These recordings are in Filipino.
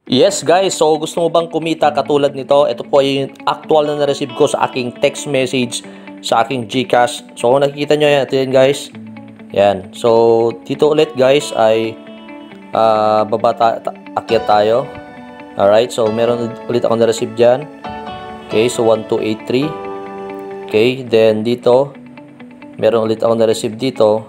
Yes guys, so gusto mo bang kumita katulad nito? Ito po yung actual na na-receive ko sa aking text message sa aking GCash. So kung nakikita nyo yan, ito yan guys. Yan. So dito ulit guys ay akyat tayo. Alright, so meron ulit ako na-receive dyan. Okay, so 1283. Okay, then dito meron ulit ako na-receive dito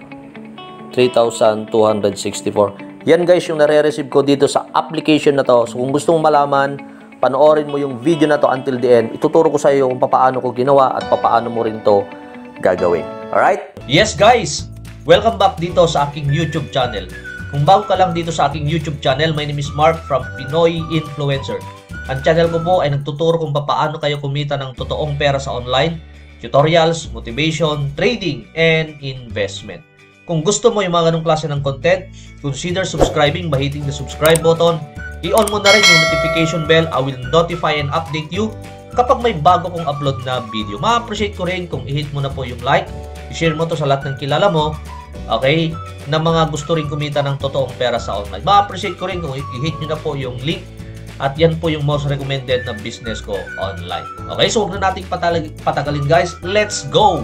3,264. Yan guys yung nare-receive ko dito sa application na to. So kung gusto mong malaman, panoorin mo yung video na to until the end. Ituturo ko sa iyo kung paano ko ginawa at paano mo rin to gagawin. Alright? Yes guys! Welcome back dito sa aking YouTube channel. Kung bago ka lang dito sa aking YouTube channel, my name is Mark from Pinoy Influencer. Ang channel ko po ay nagtuturo kung paano kayo kumita ng totoong pera sa online, tutorials, motivation, trading, and investment. Kung gusto mo yung mga ganong klase ng content, consider subscribing by hitting the subscribe button. I-on mo na rin yung notification bell. I will notify and update you kapag may bago kong upload na video. Ma-appreciate ko rin kung i-hit mo na po yung like. I-share mo to sa lahat ng kilala mo. Okay? Na mga gusto rin kumita ng totoong pera sa online. Ma-appreciate ko rin kung i-hit nyo na po yung link. At yan po yung most recommended na business ko online. Okay? So huwag na natin patagalin guys. Let's go!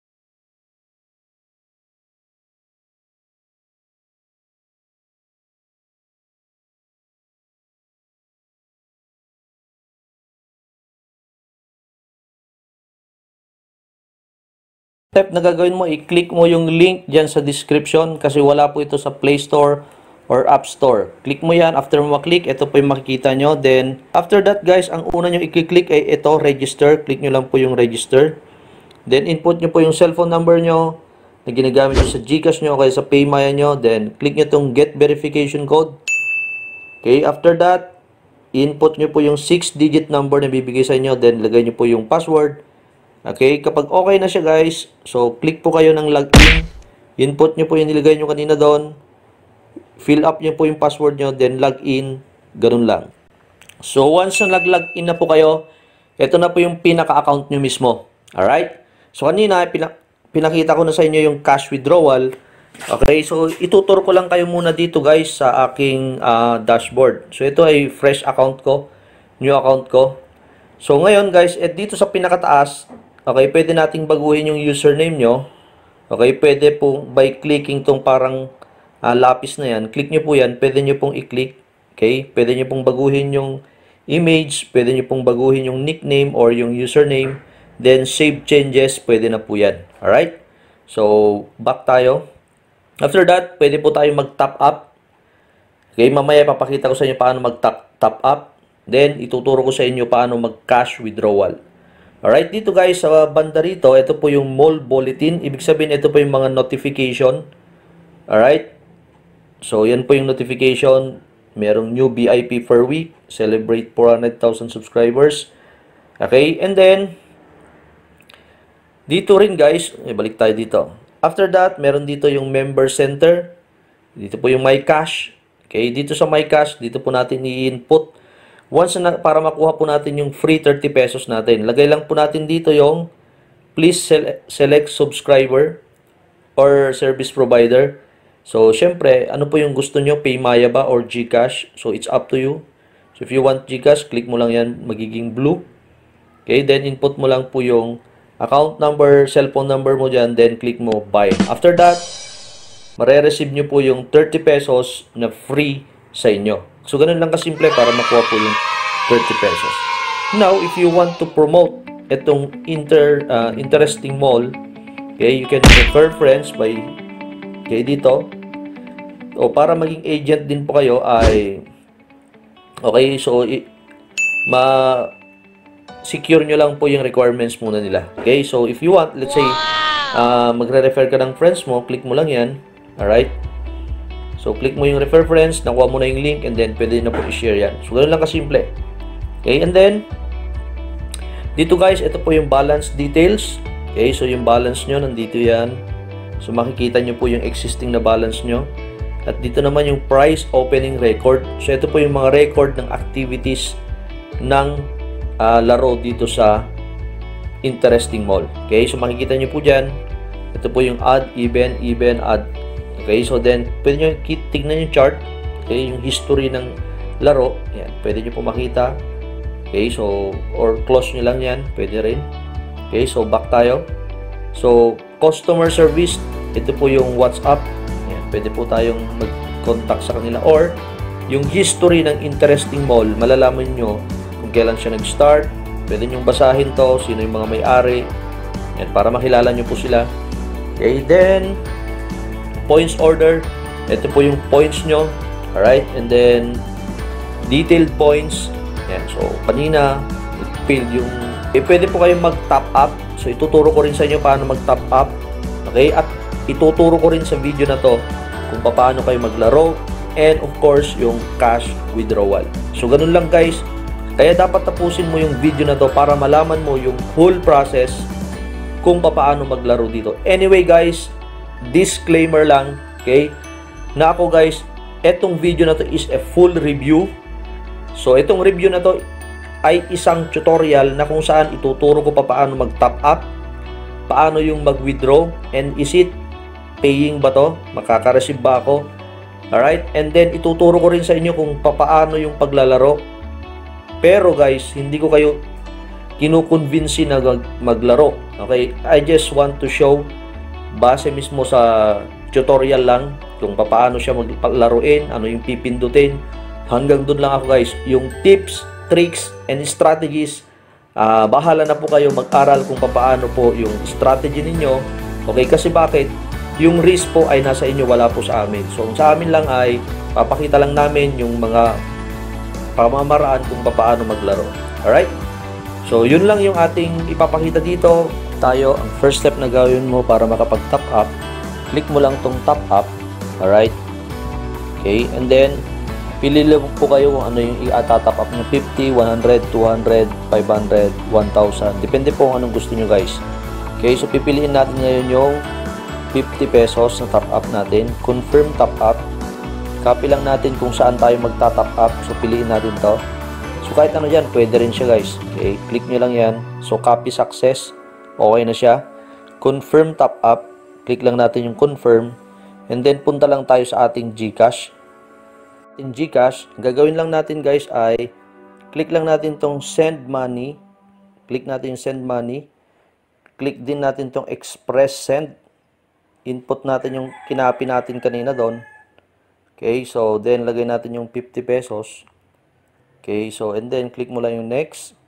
Step na gagawin mo, i-click mo yung link dyan sa description kasi wala po ito sa Play Store or App Store. Click mo yan. After mo maklik, ito po yung makikita nyo. Then, after that guys, ang una nyo i-click ay ito, register. Click nyo lang po yung register. Then, input nyo po yung cellphone number nyo na ginagamit nyo sa GCash nyo o kaya sa Paymaya nyo. Then, click nyo itong get verification code. Okay, after that, input nyo po yung 6-digit number na bibigay sa inyo. Then, lagay nyo po yung password. Okay, kapag okay na siya guys, so click po kayo ng login. Input nyo po yung nilagay nyo kanina doon. Fill up nyo po yung password nyo, then login. Ganun lang. So once na nag-login na po kayo, ito na po yung pinaka-account nyo mismo. Alright? So kanina, pinakita ko na sa inyo yung cash withdrawal. Okay, so ituturo ko lang kayo muna dito guys sa aking dashboard. So ito ay fresh account ko, new account ko. So ngayon guys, dito sa pinakataas, okay, pwede nating baguhin yung username nyo. Okay, pwede po by clicking tong parang lapis na yan. Click nyo po yan, pwede nyo pong i-click. Okay, pwede nyo pong baguhin yung image, pwede nyo pong baguhin yung nickname or yung username. Then save changes, pwede na po yan. Alright, so back tayo. After that, pwede po tayo mag-top up. Okay, mamaya papakita ko sa inyo paano mag-top up. Then, ituturo ko sa inyo paano mag-cash withdrawal. Alright, dito guys, sa banda rito, ito po yung mall bulletin. Ibig sabihin, ito po yung mga notification. Alright. So, yan po yung notification. Merong new VIP per week. Celebrate 400,000 subscribers. Okay, and then, dito rin guys, balik tayo dito. After that, meron dito yung member center. Dito po yung my cash. Okay, dito sa my cash, dito po natin i-input. Once na, para makuha po natin yung free 30 pesos natin, lagay lang po natin dito yung please select subscriber or service provider. So, syempre, ano po yung gusto nyo? Paymaya ba or GCash? So, it's up to you. So, if you want GCash, click mo lang yan, magiging blue. Okay, then input mo lang po yung account number, cellphone number mo dyan, then click mo buy. After that, mare-receive nyo po yung 30 pesos na free sa inyo. So, ganun lang kasimple para makuha po yung 30 pesos. Now, if you want to promote itong interesting mall, okay, you can refer friends by dito. O para maging agent din po kayo ay okay, so secure nyo lang po yung requirements muna nila. Okay, so if you want, let's say, magre-refer ka ng friends mo, click mo lang yan. Alright? So, click mo yung refer friends, nakuha mo na yung link, and then pwede na po i-share yan. So, ganoon lang kasimple. Okay, and then, dito guys, ito po yung balance details. Okay, so yung balance nyo, nandito yan. So, makikita nyo po yung existing na balance nyo. At dito naman yung price opening record. So, ito po yung mga record ng activities ng laro dito sa interesting mall. Okay, so makikita nyo po dyan. Ito po yung add, even, add. Okay, so then, pwede nyo tignan yung chart. Okay, yung history ng laro. Yan, pwede nyo po makita. Okay, so, or close nyo lang yan, pwede rin. Okay, so back tayo. So, customer service, ito po yung WhatsApp. Yan, pwede po tayong mag-contact sa kanila. Or, yung history ng interesting mall, malalaman nyo kung kailan siya nag-start. Pwede nyo basahin to, sino yung mga may-ari. Yan, para makilala nyo po sila. Okay, then, points order. Ito po yung points nyo. Alright, and then, detailed points. Yan, so, kanina, field yung, pwede po kayong mag-top up. So, ituturo ko rin sa inyo paano mag-top up. Okay, at ituturo ko rin sa video na to kung paano kayo maglaro. And, of course, yung cash withdrawal. So, ganun lang guys. Kaya dapat tapusin mo yung video na to para malaman mo yung whole process kung paano maglaro dito. Anyway guys, disclaimer lang, okay, na ako guys, etong video na to is a full review. So, itong review na to ay isang tutorial na kung saan ituturo ko paano mag-top up, paano yung mag-withdraw, and is it paying ba to? Makaka-receive ba ako? Alright? And then, ituturo ko rin sa inyo kung paano yung paglalaro. Pero guys, hindi ko kayo kinukonvince na maglaro. Okay? I just want to show, base mismo sa tutorial lang, kung paano siya maglaruin, ano yung pipindutin. Hanggang doon lang ako guys. Yung tips, tricks, and strategies, bahala na po kayo mag-aral kung paano po yung strategy ninyo. Okay, kasi bakit? Yung risk po ay nasa inyo, wala po sa amin. So, sa amin lang ay papakita lang namin yung mga pamamaraan kung paano maglaro. Alright? So, yun lang yung ating ipapakita dito. Tayo, ang first step na gawin mo para makapag-top up, click mo lang tong top up. Alright? Okay, and then, pili lang po kayo kung ano yung i-top up nyo. 50, 100, 200, 500, 1,000. Depende po kung anong gusto nyo guys. Okay, so pipiliin natin ngayon yung 50 pesos na top up natin. Confirm top up. Copy lang natin kung saan tayo magta-top up. So piliin natin to. So kahit ano dyan, pwede rin siya guys. Okay, click nyo lang yan. So copy success. Okay na siya. Confirm top up. Click lang natin yung confirm. And then punta lang tayo sa ating GCash. In GCash, gagawin lang natin guys ay click lang natin tong send money. Click natin yung send money. Click din natin tong express send. Input natin yung kinapi natin kanina doon. Okay, so then lagay natin yung 50 pesos. Okay, so and then click mo lang yung next.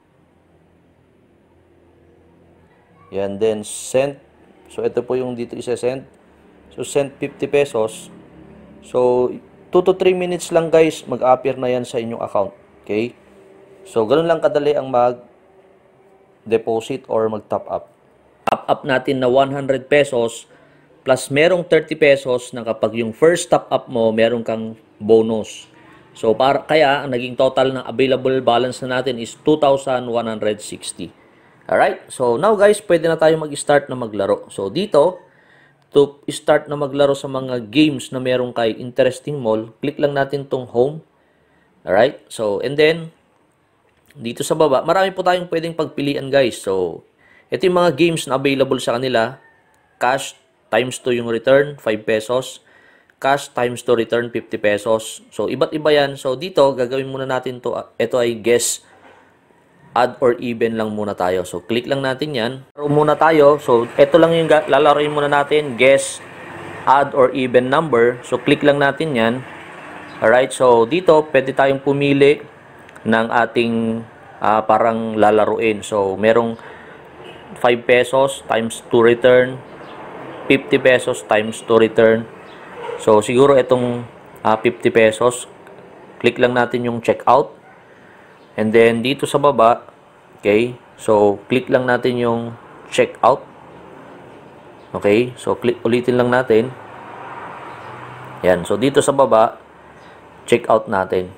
Yan, then send. So ito po yung dito isa-send. So send 50 pesos. So 2 to 3 minutes lang guys, mag-appear na yan sa inyong account. Okay? So, ganun lang kadali ang mag-deposit or mag-top up. Top up natin na 100 pesos plus merong 30 pesos na kapag yung first top up mo, meron kang bonus. So, kaya ang naging total ng available balance na natin is 2,160. Alright? So, now guys, pwede na tayo mag-start na maglaro. So, dito, to start na maglaro sa mga games na meron kay interesting mall, click lang natin tong home. Alright? So, and then, dito sa baba, marami po tayong pwedeng pagpilian guys. So, ito yung mga games na available sa kanila. Cash times 2 yung return, 5 pesos. Cash times 2 return, 50 pesos. So, iba't iba yan. So, dito, gagawin muna natin to. Ito ay guess, add or even lang muna tayo. So, click lang natin yan. Laro muna tayo. So, ito lang yung lalaroin muna natin. Guess, add or even number. So, click lang natin yan. Alright. So, dito, pwede tayong pumili ng ating parang lalaruin. So, merong 5 pesos times 2 return. 50 pesos times 2 return. So, siguro itong 50 pesos. Click lang natin yung checkout. And then, dito sa baba, okay, so, click lang natin yung checkout. Okay, so, ulitin lang natin. Yan, so, dito sa baba, checkout natin.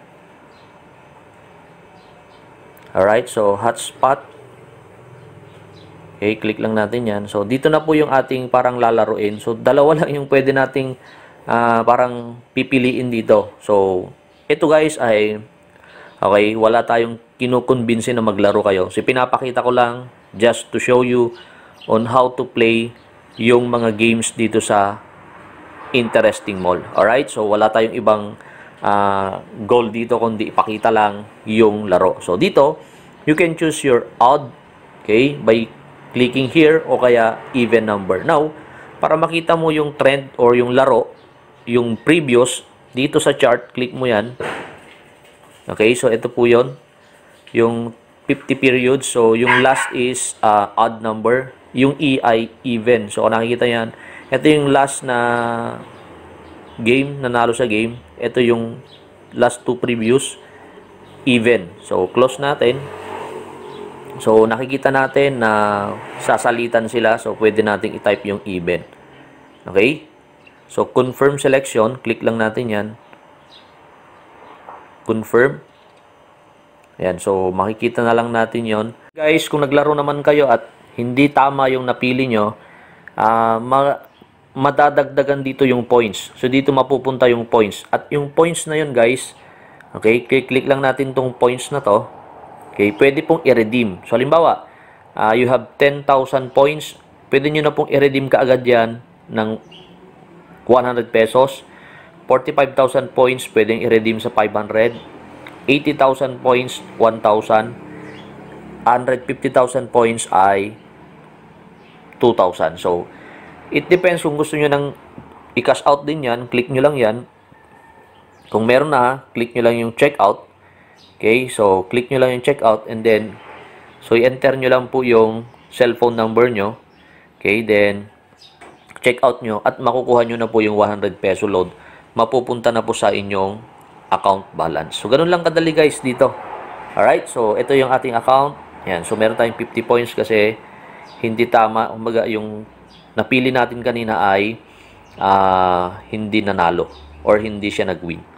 Alright, so, hotspot. Okay, click lang natin yan. So, dito na po yung ating parang lalaruin. So, dalawa lang yung pwede nating parang pipiliin dito. So, ito guys ay okay, wala tayong kinukonbinsi na maglaro kayo. So, pinapakita ko lang just to show you on how to play yung mga games dito sa interesting mall. Alright? So, wala tayong ibang goal dito, kundi ipakita lang yung laro. So, dito, you can choose your odd, okay, by clicking here o kaya even number. Now, para makita mo yung trend or yung laro, yung previous, dito sa chart, click mo yan. Okay, so ito po yun. Yung 50 periods. So, yung last is odd number. Yung E ay even. So, kung nakikita yan, ito yung last na game, nanalo sa game. Ito yung last 2 previous, even. So, close natin. So, nakikita natin na sasalitan sila. So, pwede nating i-type yung even. Okay? So, confirm selection. Click lang natin yan. Confirm. Ayan. So, makikita na lang natin yon. Guys, kung naglaro naman kayo at hindi tama yung napili nyo, madadagdagan dito yung points. So, dito mapupunta yung points. At yung points na yun, guys, okay, click lang natin tong points na to. Okay, pwede pong i-redeem. So, halimbawa, you have 10,000 points. Pwede nyo na pong i-redeem kaagad yan ng 100 pesos. 45,000 points, pwedeng i-redeem sa 500. 80,000 points, 1,000. 150,000 points ay 2,000. So, it depends kung gusto nyo nang i-cash out din yan. Click nyo lang yan. Kung meron na, click nyo lang yung checkout. Okay, so click nyo lang yung checkout and then, so i-enter nyo lang po yung cellphone number nyo. Okay, then, checkout nyo at makukuha nyo na po yung 100 peso load. Mapupunta na po sa inyong account balance. So, ganun lang kadali guys dito. Alright, so ito yung ating account. Yan, so meron tayong 50 points kasi hindi tama. Umaga, yung napili natin kanina ay hindi nanalo or hindi siya nag-win.